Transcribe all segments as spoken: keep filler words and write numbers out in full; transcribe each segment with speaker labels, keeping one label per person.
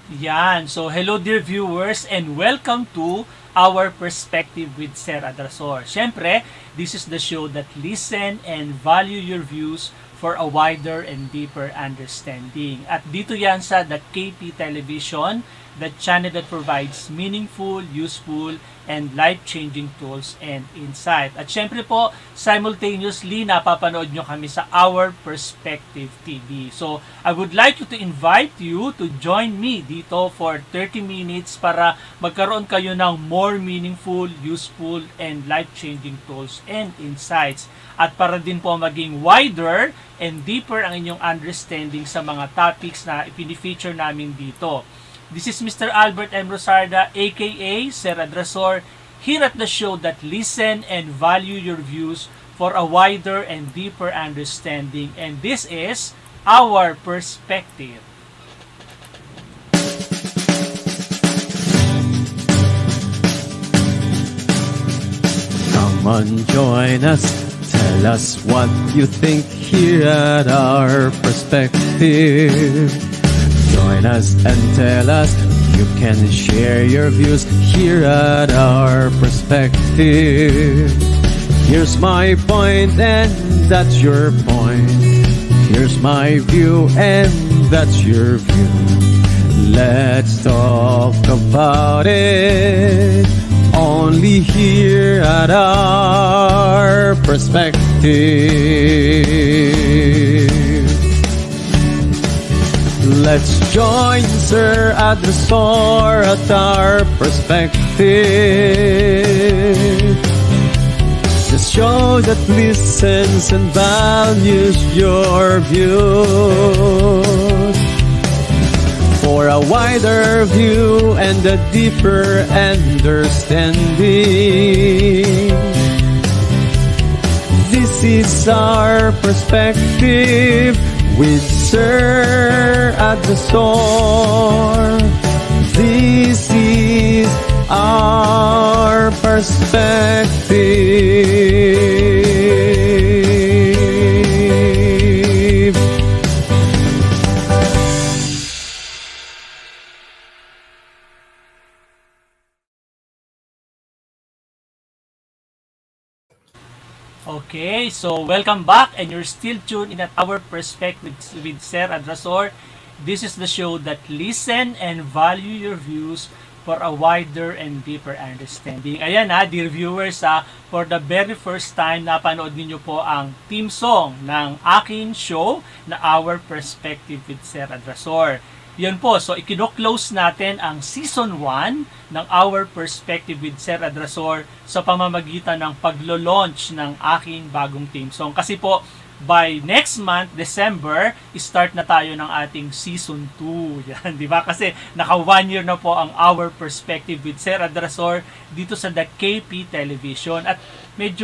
Speaker 1: Yan. So, hello dear viewers and welcome to our Perspective with Sir Adrasor. Siyempre, this is the show that listen and value your views for a wider and deeper understanding. At dito yan sa The K P Television, the channel that provides meaningful, useful, and life-changing tools and insight. At syempre po, simultaneously, napapanood nyo kami sa Our Perspective T V. So, I would like you to invite you to join me dito for thirty minutes para magkaroon kayo ng more meaningful, useful, and life-changing tools and insights. At para din po maging wider and deeper ang inyong understanding sa mga topics na ipini-feature namin dito. This is Mister Albert M. Rosarda, aka Sir Adrasor, here at the show that listen and value your views for a wider and deeper understanding. And this is Our Perspective.
Speaker 2: Come on, join us. Tell us what you think here at Our Perspective. Join us and tell us. You can share your views here at Our Perspective. Here's my point and that's your point. Here's my view and that's your view. Let's talk about it. Only here at Our Perspective. Let's join Sir Adrasor at Our Perspective. The show that listens and values your views for a wider view and a deeper understanding. This is Our Perspective with Sir Adrasor. This is Our Perspective.
Speaker 1: Okay, so welcome back and you're still tuned in at Our Perspective with Sir Adrasor. This is the show that listen and value your views for a wider and deeper understanding. Ayan ha, dear viewers ha, for the very first time napanood niyo po ang theme song ng aking show na Our Perspective with Sir Adrasor. Yan po, so ikino-close natin ang Season one ng Our Perspective with Sir Adrasor sa pamamagitan ng paglo-launch ng aking bagong theme song. Kasi po, by next month, December, start na tayo ng ating Season two. Yan, di ba? Kasi naka one year na po ang Our Perspective with Sir Adrasor dito sa The K P Television. At medyo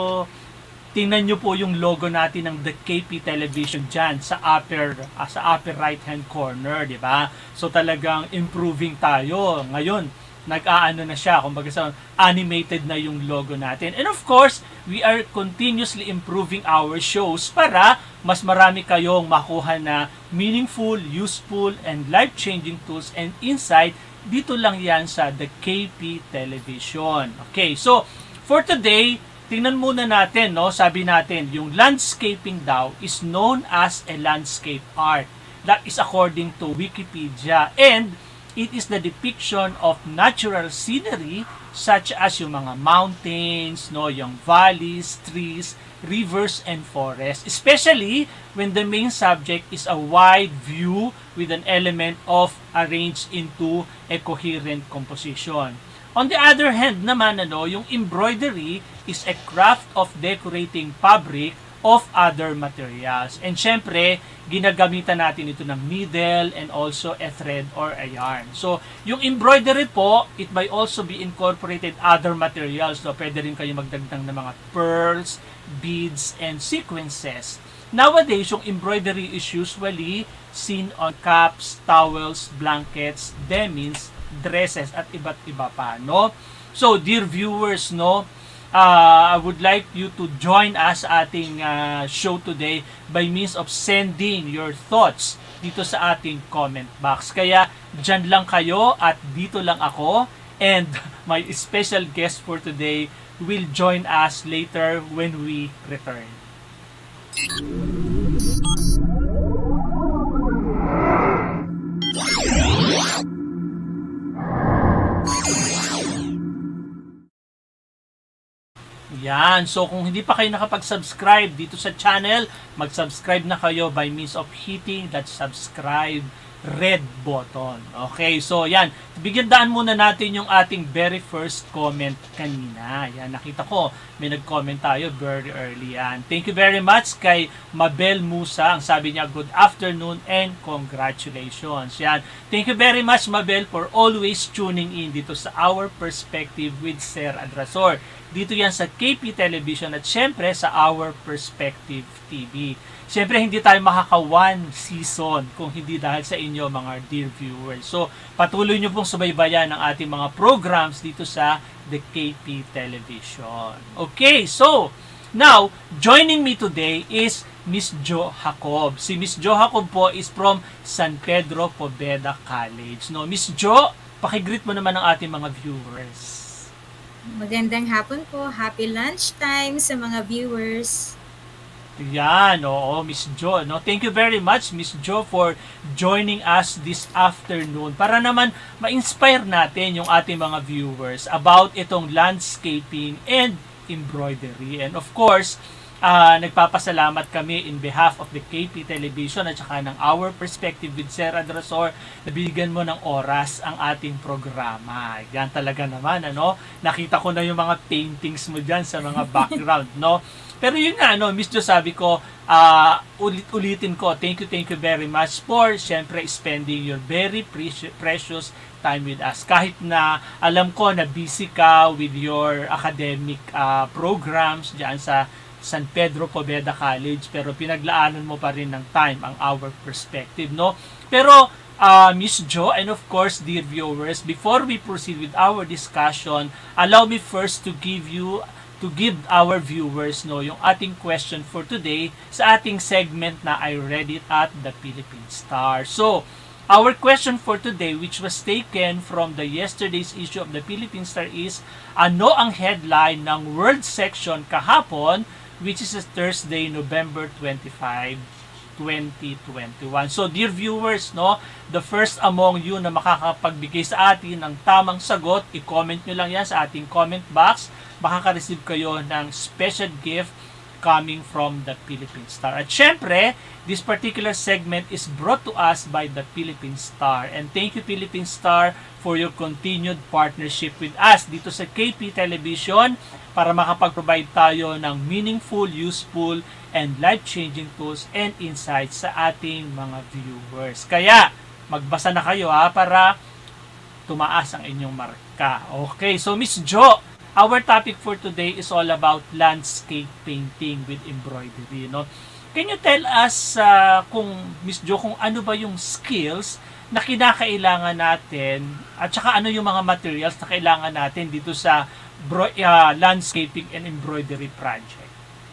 Speaker 1: tingnan nyo po yung logo natin ng The K P Television dyan sa upper, uh, sa upper right hand corner, di ba? So talagang improving tayo. Ngayon, nag-aano na siya, kumbaga sa animated na yung logo natin. And of course, we are continuously improving our shows para mas marami kayong makuha na meaningful, useful, and life-changing tools and insight. Dito lang yan sa The K P Television. Okay, so for today, tingnan muna natin, no? Sabi natin, yung landscaping daw is known as a landscape art. That is according to Wikipedia. And it is the depiction of natural scenery such as yung mga mountains, no, yung valleys, trees, rivers, and forests. Especially when the main subject is a wide view with an element of arranged into a coherent composition. On the other hand naman, ano, yung embroidery is a craft of decorating fabric of other materials. And syempre, ginagamitan natin ito ng needle and also a thread or a yarn. So, yung embroidery po, it may also be incorporated other materials. So, pwede rin kayo magdagdag ng mga pearls, beads, and sequences. Nowadays, yung embroidery is usually seen on caps, towels, blankets, demins, dresses, at iba't iba pa, no? So, dear viewers, no, uh, I would like you to join us ating uh, show today by means of sending your thoughts dito sa ating comment box. Kaya dyan lang kayo at dito lang ako. And my special guest for today will join us later when we return. Yan. So, kung hindi pa kayo nakapag-subscribe dito sa channel, mag-subscribe na kayo by means of hitting that subscribe red button. Okay, so yan. Bigyan daan muna natin yung ating very first comment kanina. Yan, nakita ko, may nag-comment tayo very early. Yan. Thank you very much kay Mabel Musa. Ang sabi niya, good afternoon and congratulations. Yan. Thank you very much, Mabel, for always tuning in dito sa Our Perspective with Sir Adrasor. Dito yan sa K P Television at syempre sa Our Perspective T V. Siyempre, hindi tayo makaka-one season kung hindi dahil sa inyo, mga dear viewers. So, patuloy nyo pong subaybayan ang ating mga programs dito sa the K P Television. Okay, so, now, joining me today is Miss Jo Jacob. Si Miss Jo Jacob po is from Saint Pedro Poveda College. No, Miss Jo, pakigreet mo naman ang ating mga viewers.
Speaker 3: Magandang hapon po. Happy lunchtime sa mga viewers.
Speaker 1: Yan, oo, Miss Jo. No? Thank you very much, Miss Jo, for joining us this afternoon para naman ma-inspire natin yung ating mga viewers about itong landscaping and embroidery. And of course, uh, nagpapasalamat kami in behalf of the K P Television at saka ng Our Perspective with Sir Adrasor na bigyan mo ng oras ang ating programa. Yan talaga naman, ano? Nakita ko na yung mga paintings mo dyan sa mga background, no? Pero yun nga, no, Miss Jo, sabi ko, uh, ulit-ulitin ko, thank you, thank you very much for, syempre, spending your very precious time with us. Kahit na alam ko na busy ka with your academic uh, programs dyan sa Saint Pedro Poveda College, pero pinaglaanan mo pa rin ng time ang Our Perspective, no? Pero, uh, Miss Jo, and of course, dear viewers, before we proceed with our discussion, allow me first to give you to give our viewers no yung ating question for today sa ating segment na I Read It at the Philippine Star. So, our question for today, which was taken from the yesterday's issue of the Philippine Star, is ano ang headline ng World Section kahapon, which is a Thursday, November twenty-fifth, twenty twenty-one. So, dear viewers, no, the first among you na makakapagbigay sa atin ng tamang sagot, i-comment nyo lang yan sa ating comment box. Makaka-receive kayo ng special gift coming from the Philippine Star. At syempre, this particular segment is brought to us by the Philippine Star. And thank you, Philippine Star, for your continued partnership with us dito sa K P Television para makapag-provide tayo ng meaningful, useful, and life-changing tools and insights sa ating mga viewers. Kaya, magbasa na kayo ha para tumaas ang inyong marka. Okay, so Miss Jo, our topic for today is all about landscape painting with embroidery, no? Can you tell us, uh, kung Miss Jo, kung ano ba yung skills na kinakailangan natin at saka ano yung mga materials na kailangan natin dito sa uh, landscaping and embroidery project?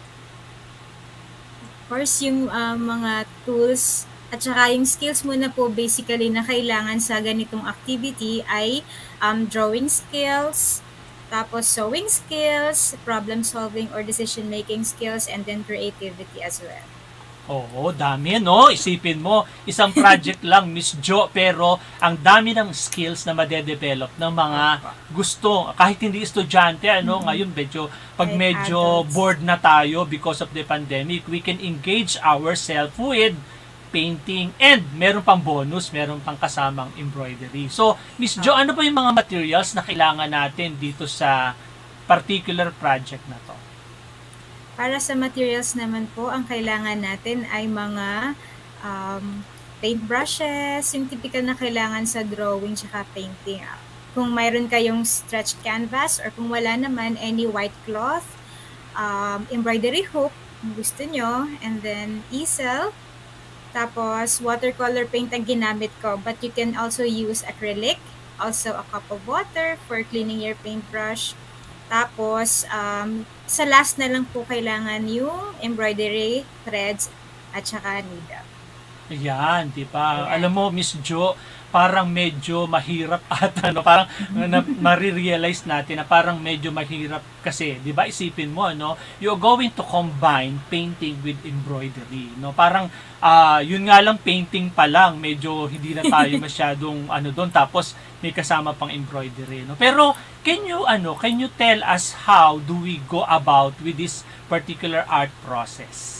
Speaker 3: Of course, yung uh, mga tools at saka yung skills muna po basically na kailangan sa ganitong activity ay um, drawing skills, tapos sewing skills, problem solving or decision making skills, and then creativity as well.
Speaker 1: Oo, dami, no? Isipin mo, isang project lang, Miss Jo, pero ang dami ng skills na madedevelop ng mga gusto, kahit hindi estudyante, ano, mm-hmm. Ngayon, medyo, pag like medyo adults. Bored na tayo because of the pandemic, we can engage ourselves with painting, and meron pang bonus, meron pang kasamang embroidery. So, Miss Jo, ano ba yung mga materials na kailangan natin dito sa particular project na to?
Speaker 3: Para sa materials naman po, ang kailangan natin ay mga um, paint brushes, yung typical na kailangan sa drawing tsaka painting. Kung mayroon kayong stretched canvas or kung wala naman, any white cloth, um, embroidery hook, kung gusto nyo, and then easel. Tapos, watercolor paint ang ginamit ko, but you can also use acrylic, also a cup of water for cleaning your paintbrush. Tapos, um, sa last na lang po kailangan yung embroidery, threads, at saka needle.
Speaker 1: Ayan, di ba? Ayan. Alam mo, Miss Jo, parang medyo mahirap at ano, parang na, marirealize natin na parang medyo mahirap kasi, 'di ba? Isipin mo, no, you're going to combine painting with embroidery, no? Parang uh, yun nga lang, painting pa lang, medyo hindi na tayo masyadong ano doon, tapos may kasama pang embroidery, no? Pero can you ano, can you tell us how do we go about with this particular art process?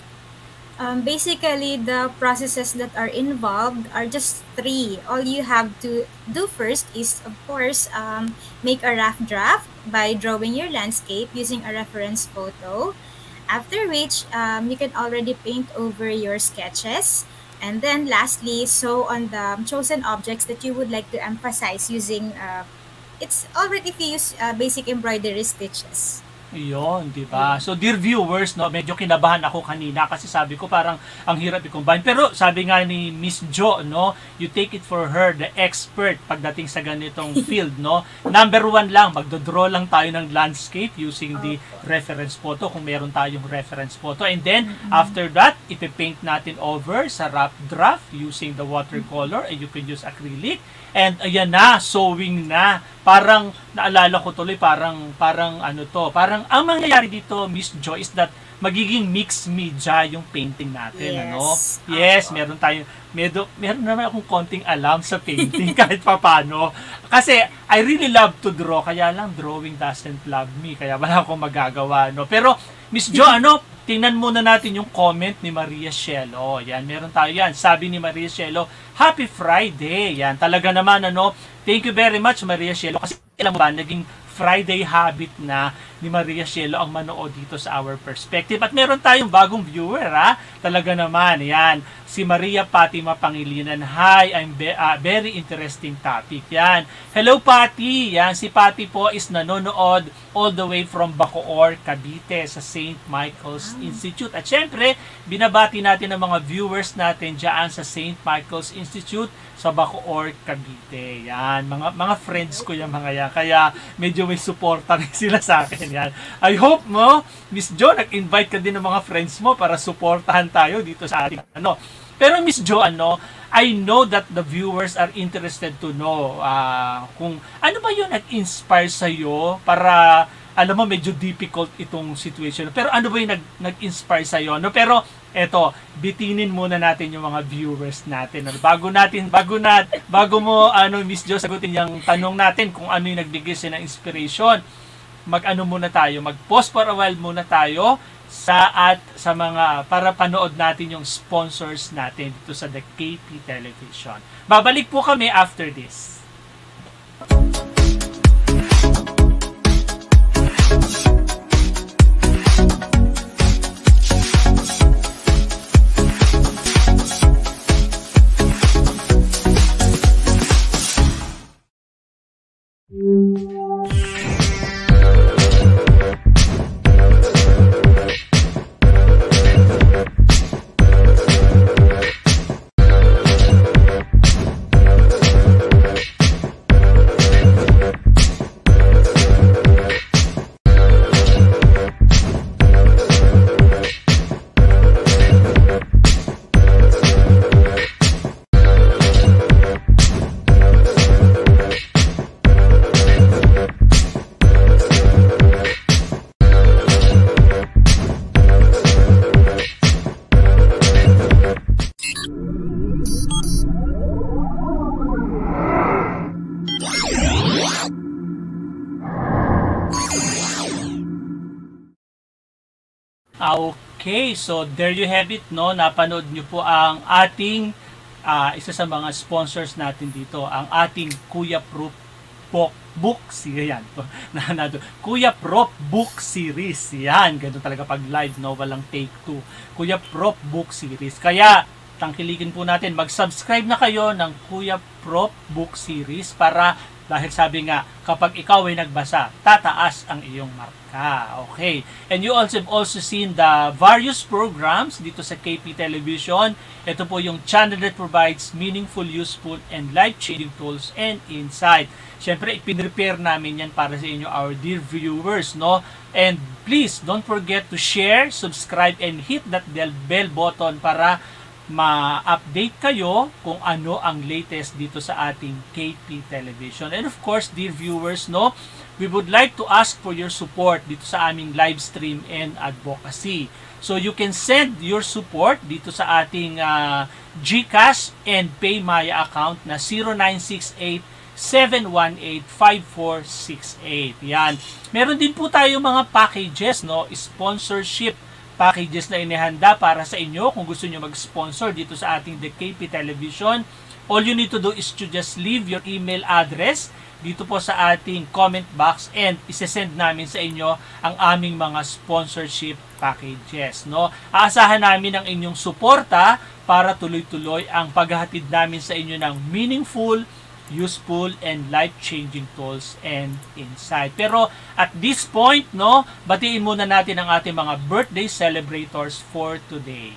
Speaker 3: Um, basically, the processes that are involved are just three. All you have to do first is, of course, um, make a rough draft by drawing your landscape using a reference photo. After which, um, you can already paint over your sketches. And then lastly, sew on the chosen objects that you would like to emphasize using, uh, it's alright if you use uh, basic embroidery stitches.
Speaker 1: Iyon, di ba? So, dear viewers, no, medyo kinabahan ako kanina kasi sabi ko parang ang hirap i-combine. Pero sabi nga ni Miss Jo, no, you take it for her, the expert pagdating sa ganitong field, no. Number one lang, magdodraw lang tayo ng landscape using the reference photo kung meron tayong reference photo. And then, mm-hmm. after that, ipipaint natin over sa rough draft using the watercolor, and you can use acrylic. And ayan na, sewing na. Parang naalala ko tuloy, parang parang ano to, parang ang mangyayari dito, Miss Jo, is that magiging mixed media yung painting natin,
Speaker 3: yes.
Speaker 1: ano? Yes, uh-oh. meron tayong meron, meron naman akong konting alam sa painting kahit papaano. Kasi I really love to draw, kaya lang drawing doesn't love me, kaya wala akong magagawa, no? Pero Miss Jo, ano, tingnan muna natin yung comment ni Maria Cielo. Yan, meron tayo yan. Sabi ni Maria Cielo, Happy Friday. Yan, talaga naman, ano, thank you very much, Maria Cielo. Kasi alam mo ba, naging Friday habit na ni Maria Cielo ang manood dito sa Our Perspective. At meron tayong bagong viewer, ha? Talaga naman, yan. Si Maria Fatima Pangilinan. Hi, I'm be uh, very interesting topic. Yan. Hello, Pati. Yan, si Pati po is nanonood all the way from Bacoor, Cavite sa Saint Michael's oh. Institute. At syempre, binabati natin ang mga viewers natin dyan sa Saint Michael's Institute sa Bacoor, Cavite. Yan, mga mga friends ko yung mga yan. Kaya medyo may suporta rin sila sa akin. Yan. I hope mo, Miss Jo, nag-invite ka din ng mga friends mo para suportahan tayo dito sa ating ano. Pero Miss Jo, ano, I know that the viewers are interested to know uh, kung ano ba yung nag-inspire sa'yo para, alam mo, medyo difficult itong situation. Pero ano ba yung nag- nag-inspire sa'yo? No? Pero eto, bitinin muna natin yung mga viewers natin. Bago natin, bago na, bago mo, ano, Miss Jo, sagutin yung tanong natin kung ano yung nagbigay siya ng inspiration, mag-ano muna tayo, mag-pause for a while muna tayo sa at sa mga para panood natin yung sponsors natin dito sa The K P Television. Babalik po kami after this. Okay, so there you have it, no? Napanood nyo po ang ating uh, isa sa mga sponsors natin dito, ang ating Kuya Proof Book, book Series. Yan. na, na, Kuya Prop Book Series. Yan, ganun talaga pag live, no? Walang take two. Kuya Prop Book Series. Kaya, tangkilikin po natin, mag-subscribe na kayo ng Kuya Prop Book Series para dahil sabi nga, kapag ikaw ay nagbasa, tataas ang iyong marka. Okay. And you also have also seen the various programs dito sa K P Television. Ito po yung channel that provides meaningful, useful, and life-changing tools and insight. Siyempre, ipinrepare namin yan para sa inyo, our dear viewers, no? And please, don't forget to share, subscribe, and hit that bell button para ma-update kayo kung ano ang latest dito sa ating K P Television. And of course, dear viewers, no, we would like to ask for your support dito sa aming live stream and advocacy. So you can send your support dito sa ating uh, GCash and PayMaya account na zero nine six eight, seven one eight, five four six eight. Yan. Meron din po tayo mga packages, no, sponsorship packages na inihanda para sa inyo kung gusto niyo mag-sponsor dito sa ating The K P Television. All you need to do is to just leave your email address dito po sa ating comment box and isesend namin sa inyo ang aming mga sponsorship packages, no? Aasahan namin ang inyong suporta para tuloy-tuloy ang paghahatid namin sa inyo ng meaningful, useful, and life-changing tools and insight. Pero at this point, no, batiin muna natin ang ating mga birthday celebrators for today.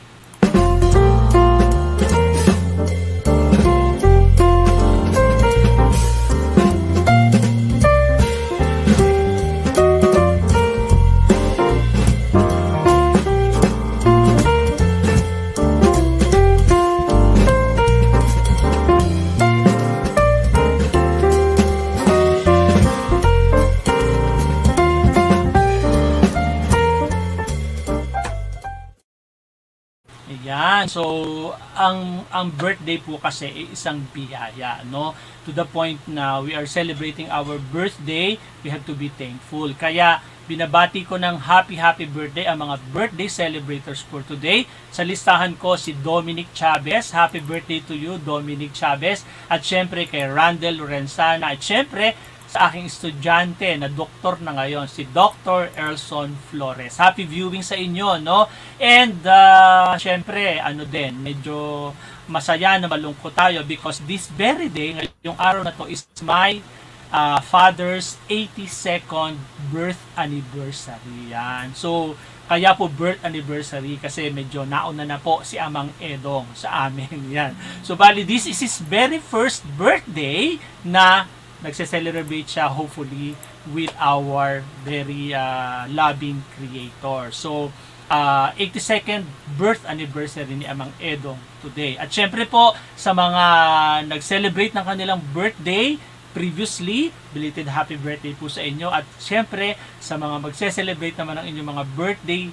Speaker 1: Yan. So, ang ang birthday po kasi ay isang biyaya, no? To the point na we are celebrating our birthday, we have to be thankful. Kaya, binabati ko ng happy, happy birthday ang mga birthday celebrators for today. Sa listahan ko si Dominic Chavez. Happy birthday to you, Dominic Chavez. At syempre kay Randel Lorenzana. At syempre, sa aking estudyante na doktor na ngayon, si Doctor Erlson Flores. Happy viewing sa inyo, no? And, uh, syempre, ano din, medyo masaya na malungkot tayo because this very day, yung araw na to is my uh, father's eighty-second birth anniversary. Yan. So, kaya po birth anniversary kasi medyo nauna na po si Amang Edong sa amin. Yan. So, bali, this is his very first birthday na nagse-celebrate siya hopefully with our very uh, loving creator. So, uh, eighty-second birth anniversary ni Amang Edong today. At syempre po, sa mga nag-celebrate ng kanilang birthday previously, belated happy birthday po sa inyo. At syempre, sa mga magse-celebrate naman ng inyong mga birthday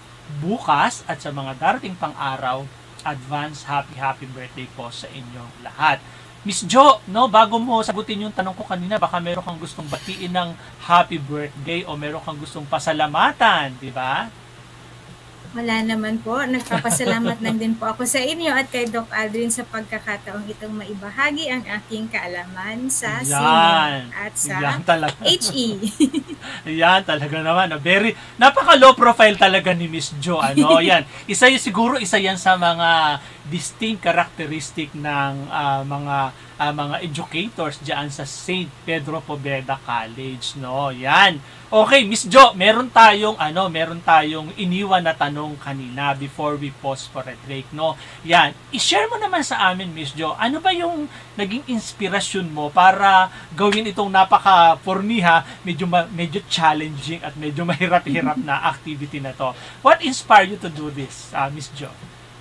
Speaker 1: bukas at sa mga darating pang araw, advance happy happy birthday po sa inyong lahat. Miss Jo, no, bago mo sagutin yung tanong ko kanina, baka meron kang gustong batiin ng happy birthday o meron kang gustong pasalamatan, di ba?
Speaker 3: Wala naman po. Nagpapasalamat lang din po ako sa inyo at kay Doc Aldrin sa pagkakataong itong maibahagi ang aking kaalaman sa singing at sa H E.
Speaker 1: Yan talaga naman. Very, napaka-low profile talaga ni Miss Jo. Ano, yan. Isa yung, siguro isa yan sa mga distinct characteristic ng uh, mga uh, mga educators diyan sa Saint Pedro Poveda College, no? Yan. Okay, Miss Jo, meron tayong ano, meron tayong iniwan na tanong kanina before we pause for a break, no? Yan. I-share mo naman sa amin, Miss Jo, ano ba yung naging inspirasyon mo para gawin itong napaka-formiha, medyo medyo challenging at medyo mahirap-hirap na activity na to? What inspired you to do this, uh, Miss Jo?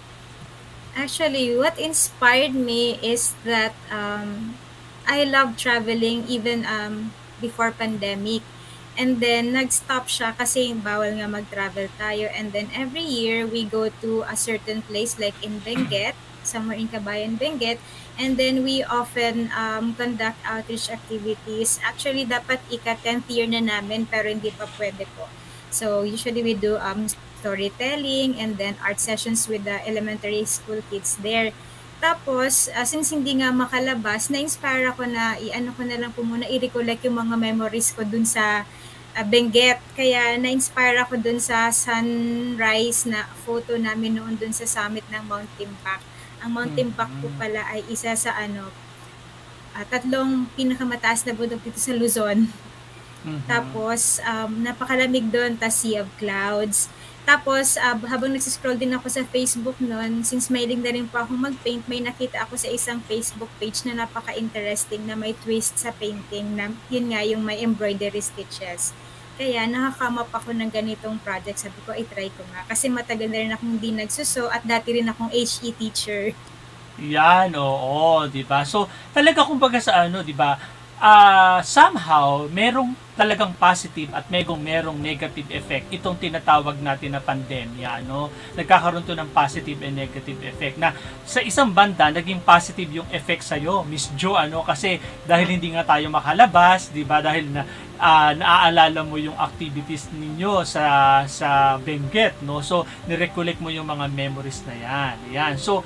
Speaker 3: Actually, what inspired me is that um, I love traveling even um, before pandemic. And then, nag-stop siya kasi bawal nga mag-travel tayo. And then, every year, we go to a certain place like in Benguet, somewhere in Kabayan, Benguet. And then, we often um, conduct outreach activities. Actually, dapat ika-tenth year na namin, pero hindi pa pwede po. So, usually we do um, storytelling and then art sessions with the elementary school kids there. Tapos, uh, since hindi nga makalabas, na-inspire ako na i-ano ko na lang po muna, i-recollect yung mga memories ko dun sa uh, Benguet. Kaya na-inspire ako dun sa sunrise na photo namin noon dun sa summit ng Mount Timpak. Ang Mount Timpak po pala ay isa sa ano, uh, tatlong pinakamataas na bundok dito sa Luzon. Mm-hmm. Tapos, um, napakalamig doon, tas sea of clouds. Tapos, uh, habang nagsiscroll din ako sa Facebook noon, since mahilig na rin po ako mag-paint, may nakita ako sa isang Facebook page na napaka-interesting na may twist sa painting na yun nga yung may embroidery stitches. Kaya nakakama pa ako ng ganitong project. Sabi ko, ay try ko nga. Kasi matagal na rin akong hindi nagsuso at dati rin akong H E teacher.
Speaker 1: Yan, oo, 'di ba? So, talaga kumbaga sa ano, 'di ba? Ah, somehow merong talagang positive at merong merong negative effect itong tinatawag natin na pandemya, no? Nagkakaroon to ng positive and negative effect na sa isang banda naging positive yung effect sa iyo, Miss Jo, ano, kasi dahil hindi nga tayo makalabas, 'di ba? Dahil na uh, naaalala mo yung activities ninyo sa sa Benguet, no? So, ni-recollect mo yung mga memories na 'yan. Yan. So,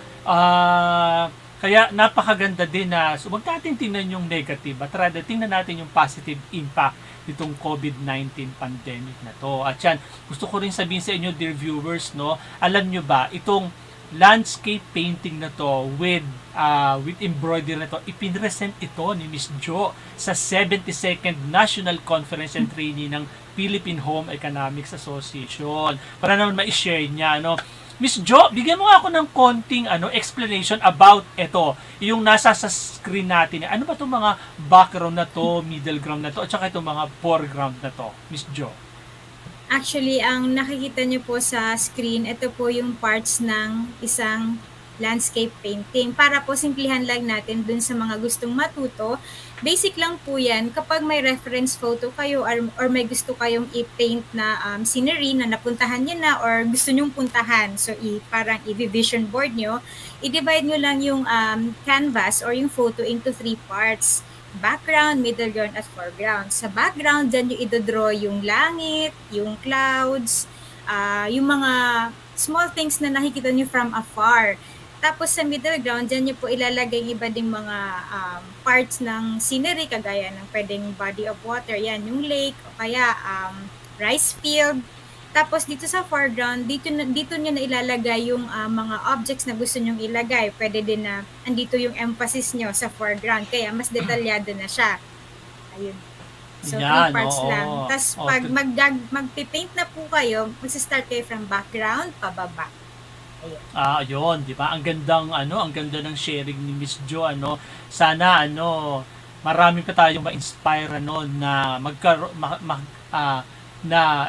Speaker 1: ah uh, kaya napakaganda din na so, wag natin tingnan yung negative at rather tingnan natin yung positive impact nitong COVID nineteen pandemic na to. At yan, gusto ko rin sabihin sa inyo, dear viewers, no, alam nyo ba, itong landscape painting na to with uh, with embroidery na to, ipinresent ito ni Miss Jo sa seventy-second National Conference and Training ng Philippine Home Economics Association. Para naman ma-share niya, no. Miss Jo, bigyan mo nga ako ng konting ano explanation about ito, yung nasa sa screen natin. Ano ba itong mga background na to, middle ground na to, at saka itong mga foreground na to, Miss Jo?
Speaker 3: Actually, ang nakikita niyo po sa screen, ito po yung parts ng isang landscape painting. Para po simplihan lang natin dun sa mga gustong matuto, basic lang po yan. Kapag may reference photo kayo or, or may gusto kayong i-paint na um, scenery na napuntahan nyo na or gusto nyong puntahan, so i, parang i-vision board nyo, i-divide nyo lang yung um, canvas or yung photo into three parts. Background, middle ground, at foreground. Sa background, dyan yung idodraw yung langit, yung clouds, uh, yung mga small things na nakikita nyo from afar. Tapos sa middle ground, dyan nyo po ilalagay iba ding mga um, parts ng scenery, kagaya ng pwedeng body of water, yan, yung lake, o kaya um, rice field. Tapos dito sa foreground, dito, dito nyo na ilalagay yung uh, mga objects na gusto nyong ilagay. Pwede din na andito yung emphasis nyo sa foreground, kaya mas detalyado na siya. Ayun. So,
Speaker 1: yan,
Speaker 3: three parts
Speaker 1: oo,
Speaker 3: lang. Tapos
Speaker 1: oo.
Speaker 3: pag mag, magpipaint na po kayo, mag-start kayo from background, pababa. Ayun.
Speaker 1: Ah, yun, 'di ba? Ang gandang ano, ang ganda ng sharing ni Miss Jo, ano. Sana ano, marami pa tayong ma-inspire ano na magkaro ma, ma, uh, na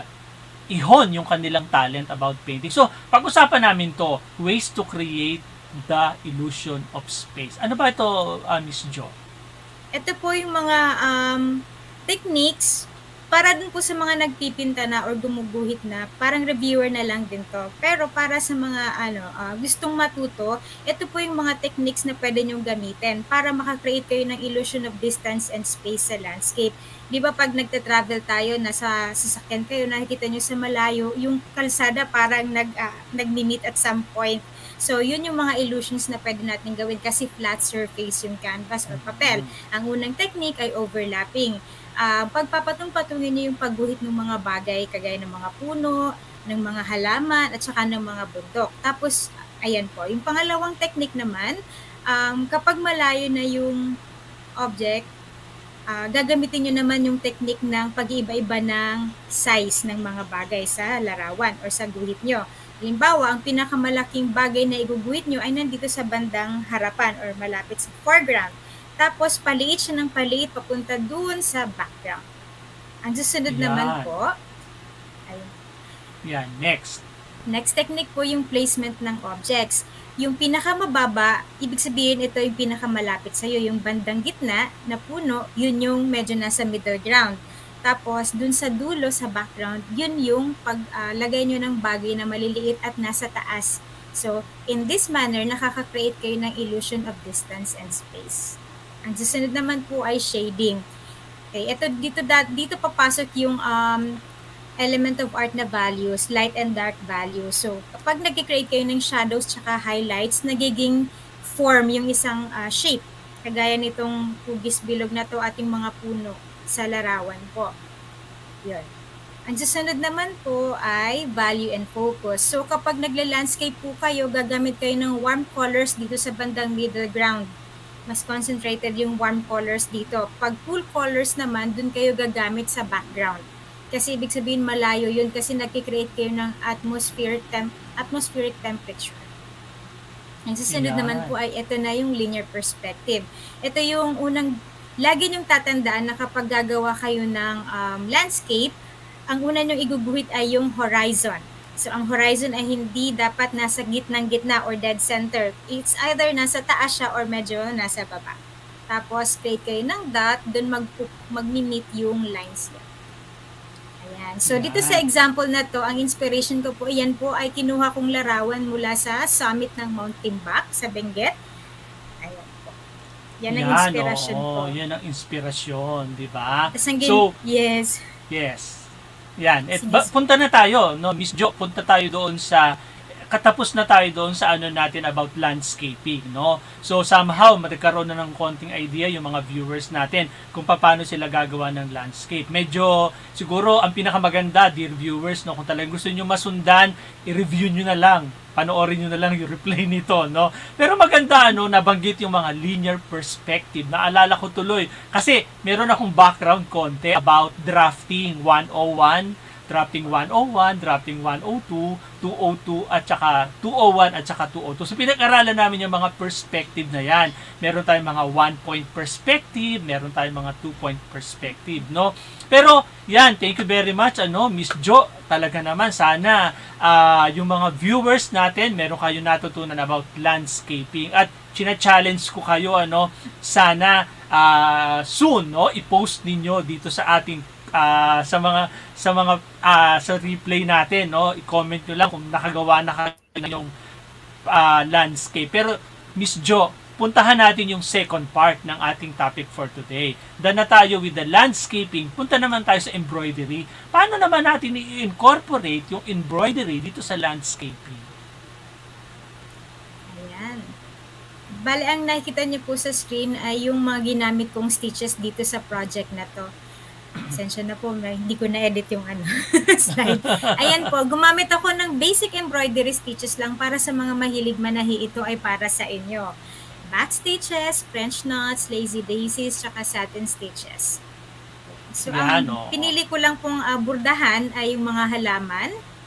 Speaker 1: ihon yung kanilang talent about painting. So, pag-usapan namin to, ways to create the illusion of space. Ano ba ito, uh, Miss Jo?
Speaker 3: Ito po yung mga um, techniques para dun po sa mga nagpipinta na or gumuguhit na, parang reviewer na lang din to. Pero para sa mga ano uh, gustong matuto, ito po yung mga techniques na pwede nyong gamitin para makakreate kayo ng illusion of distance and space sa landscape. Di ba pag nagta-travel tayo, nasa sasakyan kayo, nakikita nyo sa malayo, yung kalsada parang nag, uh, nag-meet at some point. So, yun yung mga illusions na pwede natin gawin kasi flat surface yung canvas or papel. Ang unang technique ay overlapping. Uh, pagpapatong-patungin niyo yung pagguhit ng mga bagay kagaya ng mga puno, ng mga halaman, at saka ng mga bundok. Tapos, ayan po. Yung pangalawang technique naman, um, kapag malayo na yung object, uh, gagamitin nyo naman yung technique ng pag-iiba-iba ng size ng mga bagay sa larawan or sa guhit nyo. Halimbawa, ang pinakamalaking bagay na iguguhit nyo ay nandito sa bandang harapan or malapit sa foreground. Tapos, paliit siya ng paliit papunta doon sa background. Ang susunod
Speaker 1: Yan.
Speaker 3: naman po, ayun.
Speaker 1: Yan, next.
Speaker 3: Next technique po yung placement ng objects. Yung pinakamababa, ibig sabihin ito yung pinakamalapit sa'yo. Yung bandang gitna na puno, yun yung medyo nasa middle ground. Tapos, dun sa dulo, sa background, yun yung paglagay uh, nyo ng bagay na maliliit at nasa taas. So, in this manner, nakaka-create kayo ng illusion of distance and space. Ang susunod naman po ay shading. Okay, ito dito dito papasok yung um, element of art na values, light and dark values. So, kapag nag-create kayo ng shadows tsaka highlights, nagiging form yung isang uh, shape. Kagaya nitong hugis bilog na to ating mga puno sa larawan po. Yun. Ang susunod naman po ay value and focus. So, kapag nagla-landscape po kayo, gagamit kayo ng warm colors dito sa bandang middle ground. Mas concentrated yung warm colors dito. Pag cool colors naman, dun kayo gagamit sa background. Kasi ibig sabihin malayo yun kasi nagkikreate kayo ng atmospheric, temp atmospheric temperature. Ang susunod yeah. naman po ay ito na yung linear perspective. Ito yung unang, lagi nyong tatandaan na kapag gagawa kayo ng um, landscape, ang una nyong iguguhit ay yung horizon. So, ang horizon ay hindi dapat nasa gitnang gitna or dead center. It's either nasa taas siya or medyo nasa baba. Tapos, create kayo ng dot, dun mag, mag-meet yung lines niya. Ayan. So, yeah. Dito sa example na to, ang inspiration ko po, yan po ay kinuha kong larawan mula sa summit ng Mount Timbuk sa Benguet. Ayan po. Yan ang
Speaker 1: yan,
Speaker 3: inspiration
Speaker 1: oo,
Speaker 3: po.
Speaker 1: Yan ang inspirasyon, di ba?
Speaker 3: So, yes.
Speaker 1: Yes. Yan. Et, ba, punta na tayo, no, Miss Jo, punta tayo doon sa katapos na tayo doon sa ano natin about landscaping, no? So somehow magkaroon na ng konting idea yung mga viewers natin kung paano sila gagawa ng landscape. Medyo siguro ang pinakamaganda, dear viewers, no, kung talagang gusto niyo masundan, i-review niyo na lang. Panoorin niyo na lang yung replay nito, no? Pero maganda ano, nabanggit yung mga linear perspective. Naalala ko tuloy kasi meron akong background konti about drafting one oh one, drafting one oh one, drafting one oh two, two oh two at saka two oh one at saka two oh two. So pinag-aralan namin yung mga perspective na yan. Meron tayong mga one point perspective, meron tayong mga two point perspective, no? Pero yan, thank you very much ano, Miss Jo. Talaga naman sana uh, yung mga viewers natin, meron kayo natutunan about landscaping at china-challenge ko kayo ano, sana uh, soon no, i-post ninyo dito sa ating uh, sa mga sa mga uh, sa replay natin no, i-comment nyo lang kung nakagawa na kayo ng uh, landscape. Pero Miss Jo, puntahan natin yung second part ng ating topic for today. Done na tayo with the landscaping, punta naman tayo sa embroidery. Paano naman natin i-incorporate yung embroidery dito sa landscaping?
Speaker 3: Ayan. Bale, ang nakikita niyo po sa screen ay yung mga ginamit kong stitches dito sa project na to. Sensya na po, hindi ko na-edit yung ano, slide. Ayan po, gumamit ako ng basic embroidery stitches lang para sa mga mahilig manahi. Ito ay para sa inyo. Back stitches, French knots, lazy daisies, saka satin stitches. So,
Speaker 1: yan,
Speaker 3: ang
Speaker 1: oh. pinili
Speaker 3: ko lang pong uh, burdahan ay yung mga halaman.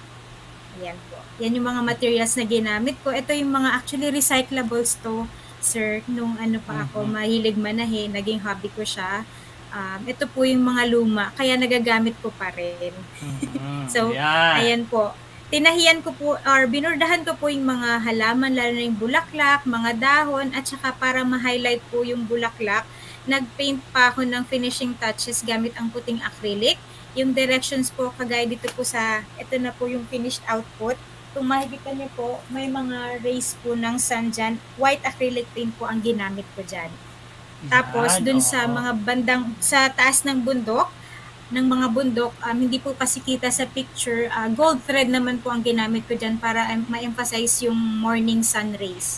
Speaker 3: Ayan po. Yan yung mga materials na ginamit ko. Ito yung mga actually recyclables to, sir. Nung ano pa ako, mm-hmm. mahilig manahi, naging hobby ko siya. Um, ito po yung mga luma, kaya nagagamit ko pa rin. Mm-hmm. So, yeah. Ayan po. Tinahiyan ko po, or binurdahan ko po yung mga halaman, lalo na yung bulaklak, mga dahon, at saka para ma-highlight po yung bulaklak, nag-paint pa ako ng finishing touches gamit ang puting acrylic. Yung directions po, kagaya dito po sa, ito na po yung finished output. Kung makikita niyo po, may mga rays po ng sun dyan. White acrylic paint po ang ginamit ko dyan. Tapos, dun sa mga bandang, sa taas ng bundok, ng mga bundok, um, hindi po kasi kita sa picture, uh, gold thread naman po ang ginamit ko dyan para um, ma-emphasize yung morning sun rays.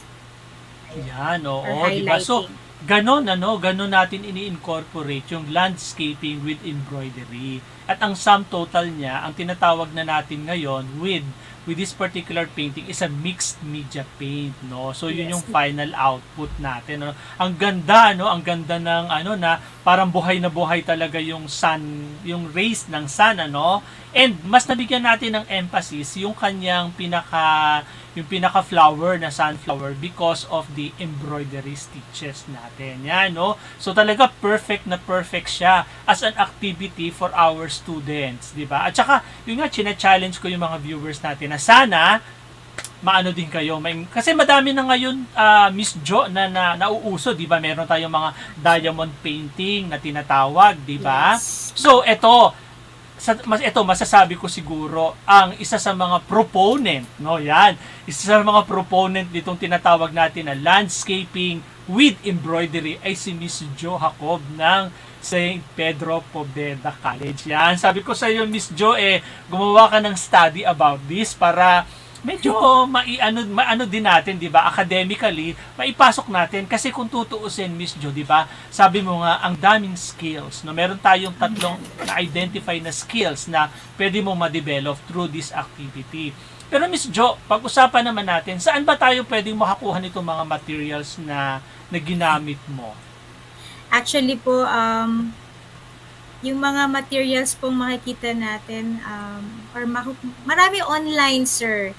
Speaker 1: Yan, oo. Diba? So, ganon, ano, ganon natin ini-incorporate yung landscaping with embroidery. At ang sum total niya, ang tinatawag na natin ngayon with with this particular painting is a mixed media paint, no? So yun yes. yung final output natin, no? Ang ganda, no? Ang ganda ng ano na parang buhay na buhay talaga yung sun, yung rays ng sun, ano? And mas nabigyan natin ng emphasis yung kanyang pinaka yung pinaka flower na sunflower because of the embroidery stitches natin. Yan, no? So talaga perfect na perfect siya as an activity for our students, di ba? At saka, yung nga, china-challenge ko yung mga viewers natin na sana maano din kayo. May, kasi madami na ngayon, uh, Miss Jo, na, na nauuso, di ba? Meron tayong mga diamond painting na tinatawag, di ba? Yes. So, eto, sa, mas ito masasabi ko siguro ang isa sa mga proponent, no, yan, isa sa mga proponent nitong tinatawag natin na landscaping with embroidery ay si Miss Jo Jacob ng Saint Pedro Poveda College. Yan, sabi ko sa iyo, Miss Jo, eh gumawa ka ng study about this para medyo maiano maano din natin, 'di ba? Academically, maipasok natin kasi kung tutuusin, Miss Jo, 'di ba? Sabi mo nga ang daming skills, no? Meron tayong tatlong na-identify na skills na pwede mo ma-develop through this activity. Pero Miss Jo, pag-usapan naman natin, saan ba tayo pwedeng makakuha nitong mga materials na na ginamit mo?
Speaker 3: Actually po, um yung mga materials pong makikita natin, um or marami online, sir.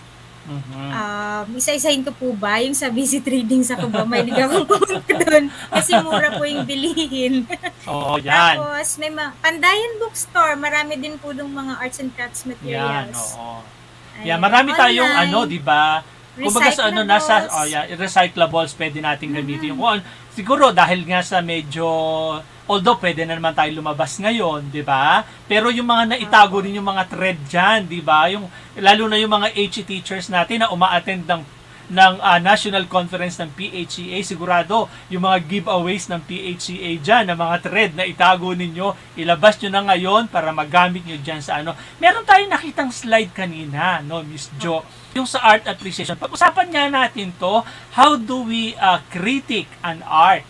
Speaker 1: Mhm.
Speaker 3: Um, isa-isahin ko po ba yung sa visit readings ako ba? May ligaw akong pumunta doon kasi mura po yung bilihin.
Speaker 1: Oo, yan.
Speaker 3: Tapos may mga Pandayan Bookstore, marami din po ng mga arts and crafts
Speaker 1: Yan,
Speaker 3: materials.
Speaker 1: oo.
Speaker 3: Ayan,
Speaker 1: Yan, marami tayong
Speaker 3: online,
Speaker 1: ano, 'di ba? Kumbaga sa ano nasa
Speaker 3: recyclables.
Speaker 1: oh yeah, recyclables pwede nating gamitin. Yung kung ano- siguro dahil nga sa medyo although pwede na naman tayo lumabas ngayon, 'di ba? Pero yung mga naitago din yung mga thread diyan, 'di ba? Yung lalo na yung mga H E teachers natin na uma-attend ng ng ah, national conference ng P H E A, sigurado yung mga giveaways ng P H E A dyan, ng mga thread na itago ninyo, ilabas nyo na ngayon para magamit nyo dyan sa ano. Meron tayong nakitang slide kanina, no, Miss Jo, yung sa art appreciation. Pag-usapan nga natin to, how do we uh, critique an art?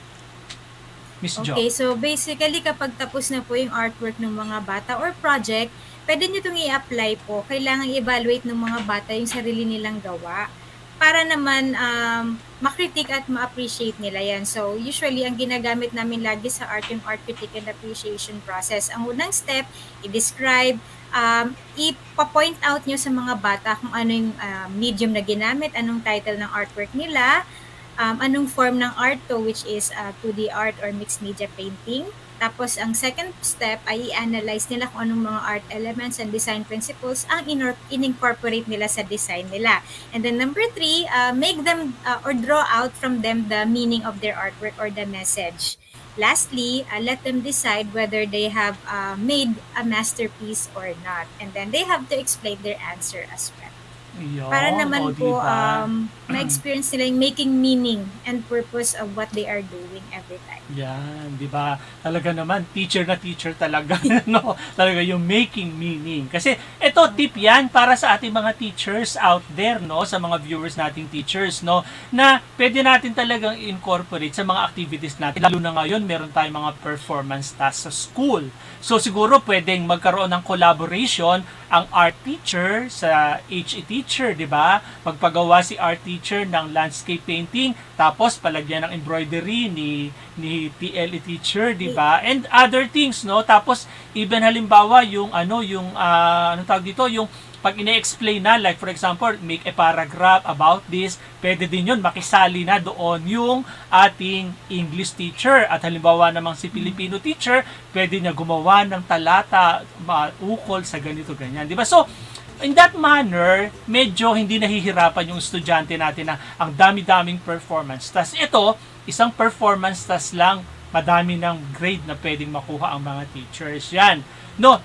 Speaker 1: Miss Jo.
Speaker 3: Okay, so basically kapag tapos na po yung artwork ng mga bata or project, pwede nyo itong i-apply po. Kailangan i-evaluate ng mga bata yung sarili nilang gawa para naman um, makritik at ma-appreciate nila yan. So, usually, ang ginagamit namin lagi sa art yung art critique and appreciation process. Ang unang step, i-describe, um, ipa-point out nyo sa mga bata kung ano yung uh, medium na ginamit, anong title ng artwork nila, um, anong form ng art to, which is uh, two D art or mixed media painting. Tapos, ang second step ay i-analyze nila kung anong mga art elements and design principles ang in-incorporate nila sa design nila. And then number three, uh, make them uh, or draw out from them the meaning of their artwork or the message. Lastly, uh, let them decide whether they have uh, made a masterpiece or not. And then they have to explain their answer as well.
Speaker 1: Yun,
Speaker 3: Para naman
Speaker 1: o,
Speaker 3: po
Speaker 1: diba?
Speaker 3: um, ma-experience nila yung making meaning and purpose of what they are doing every time.
Speaker 1: Yan, 'di ba? Talaga naman teacher na teacher talaga, no? Talaga yung making meaning. Kasi ito tip 'yan para sa ating mga teachers out there, no? Sa mga viewers nating teachers, no? Na pwede natin talagang incorporate sa mga activities natin. Lalo na ngayon, meron tayong mga performance tasks sa school. So siguro pwedeng magkaroon ng collaboration ang art teacher sa H E teacher, 'di ba? Magpagawa si art teacher ng landscape painting, tapos palagyan ng embroidery ni ni P L E teacher, 'di ba? And other things, no? Tapos even halimbawa yung ano, yung uh, ano tawag dito, yung pag ine-explain na, like for example, make a paragraph about this, pwede din yun, makisali na doon yung ating English teacher. At halimbawa namang si Filipino teacher, pwede niya gumawa ng talata, ukol sa ganito, ganyan. Diba? So, in that manner, medyo hindi nahihirapan yung estudyante natin na ang dami-daming performance. Tas ito, isang performance tas lang, madami ng grade na pwedeng makuha ang mga teachers. Yan. No,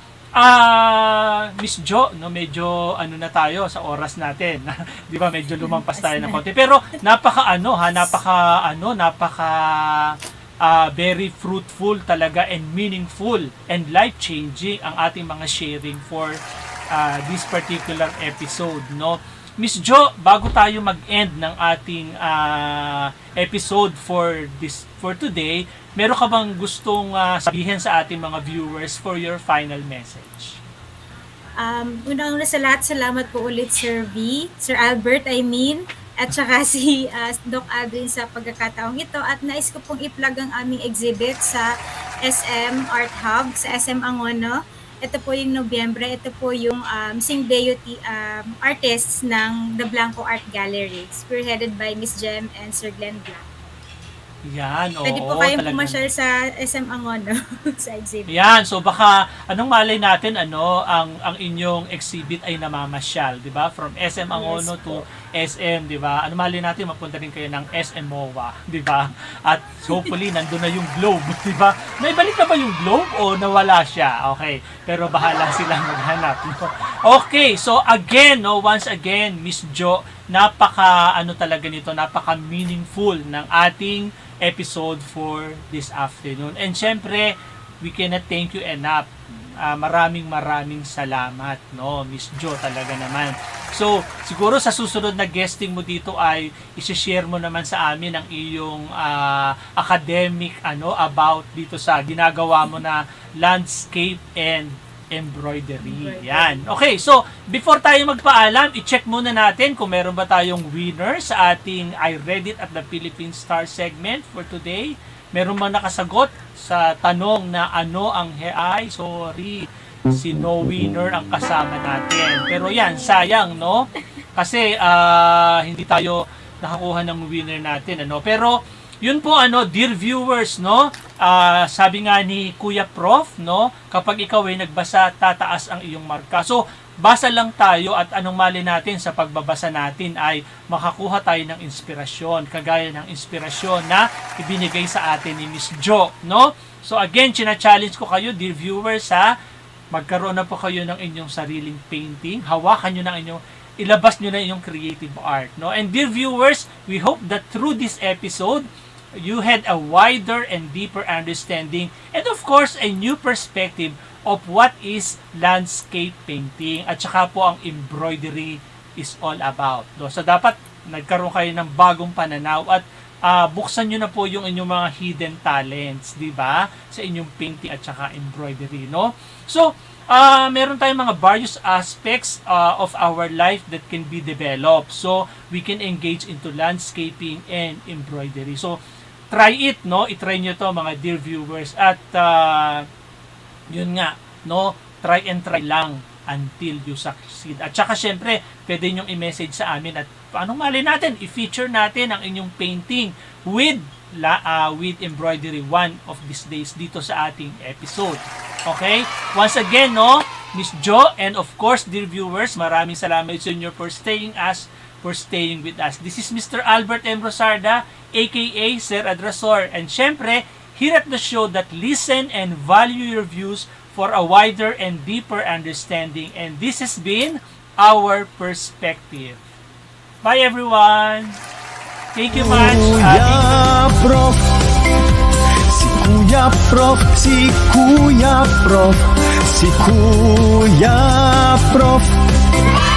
Speaker 1: Ah, uh, Miss Jo, no, medyo ano na tayo sa oras natin. 'Di ba? Medyo lumampas tayo ng konti. Pero napaka ano ha, napaka ano, napaka uh, very fruitful talaga and meaningful and life-changing ang ating mga sharing for uh, this particular episode, no. Miss Jo, bago tayo mag-end ng ating uh, episode for this for today, meron ka bang gustong uh, sabihin sa ating mga viewers for your final message?
Speaker 3: Um, unang-una sa lahat, salamat po ulit Sir V, Sir Albert, I mean, at saka si uh, Doc Adrian sa pagkakataong ito. At nais ko pong i-plug ang aming exhibit sa S M Art Hub, sa S M Angono. Ito po yung Nobyembre, ito po yung um, Singdeo um, artists ng The Blanco Art Gallery, spearheaded by Miss Jem and Sir Glenn Blanco.
Speaker 1: Yan, oo.
Speaker 3: Pwede po kayong
Speaker 1: talagang
Speaker 3: pumasyal sa S M Angono sa exhibit.
Speaker 1: Yan, so baka anong malay natin ano ang ang inyong exhibit ay namamasyal, 'di ba? From S M Angono
Speaker 3: Yes,
Speaker 1: to S M, 'di ba? Ano malay natin mapunta rin kayo ng S M O A, 'di ba? At hopefully nandoon na yung globe, 'di ba? Naibalik na ba yung globe o nawala siya? Okay, pero bahala silang maghanap, no? Okay, so again, no, once again, Miss Jo, napaka ano talaga nito, napaka meaningful ng ating episode for this afternoon. And syempre, we cannot thank you enough. Uh, maraming maraming salamat, no, Miss Jo, talaga naman. So, siguro sa susunod na guesting mo dito ay i-share mo naman sa amin ang iyong uh, academic ano about dito sa ginagawa mo na landscape and embroidery. Yan. Okay, so before tayo magpaalam, i-check muna natin kung meron ba tayong winner sa ating I Read It at the Philippine Star segment for today. Meron ba nakasagot sa tanong na ano ang ay sorry, si no winner ang kasama natin. Pero yan, sayang, no? kasi uh, hindi tayo nakakuha ng winner natin, ano. Pero yun po, ano, dear viewers, no, uh, sabi nga ni Kuya Prof, no, kapag ikaw ay nagbasa, tataas ang iyong marka. So basa lang tayo at anong mali natin sa pagbabasa natin ay makakuha tayo ng inspirasyon, kagaya ng inspirasyon na ibinigay sa atin ni Miss Jo, no. So again, china-challenge ko kayo, dear viewers, ha, magkaroon na po kayo ng inyong sariling painting, hawakan nyo na inyong, ilabas nyo na inyong creative art, no. And dear viewers, we hope that through this episode, you had a wider and deeper understanding and of course a new perspective of what is landscape painting at saka po ang embroidery is all about. So dapat nagkaroon kayo ng bagong pananaw at uh, buksan nyo na po yung inyong mga hidden talents, di ba? Sa inyong painting at saka embroidery, no? So, uh, meron tayong mga various aspects uh, of our life that can be developed. So, we can engage into landscaping and embroidery. So, try it, no? I-try nyo to, mga dear viewers. At, uh, yun nga, no? Try and try lang until you succeed. At saka, syempre, pwede nyong i-message sa amin at anong mali natin, i-feature natin ang inyong painting with, la, uh, with embroidery one of these days dito sa ating episode. Okay? Once again, no? Miss Jo, and of course, dear viewers, maraming salamat sa inyo for staying us, for staying with us. This is Mister Albert M. Rosarda, aka Sir Adrasor. And syempre, here at the show that listen and value your views for a wider and deeper understanding. And this has been our perspective. Bye everyone! Thank you much!
Speaker 2: Kuya Prof, si Kuya Prof, si Kuya Prof, si Kuya Prof.